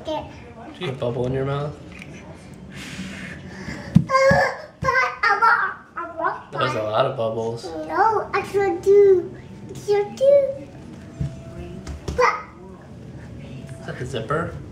it. Did you get a bubble in your mouth? That was a lot of bubbles. No, I should do. I should do. Is that the zipper?